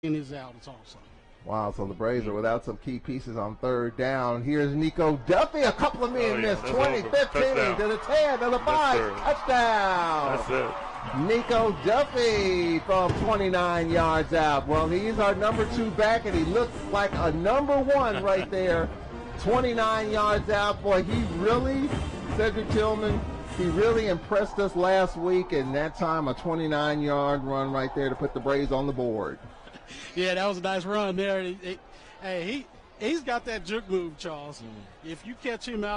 is out also. Wow, so the Braves are without some key pieces on third down. Here's Niko Duffey. A couple of men missed. 20, 15, touchdown. to the 10, to the 5. Touchdown. That's it. Niko Duffey from 29 yards out. Well, he's our number 2 back, and he looks like a number 1 right there. 29 yards out. Boy, he really, Cedric Tillman, he really impressed us last week, and that time a 29-yard run right there to put the Braves on the board. Yeah, that was a nice run there. Hey, he's got that juke move, Charles. If you catch him out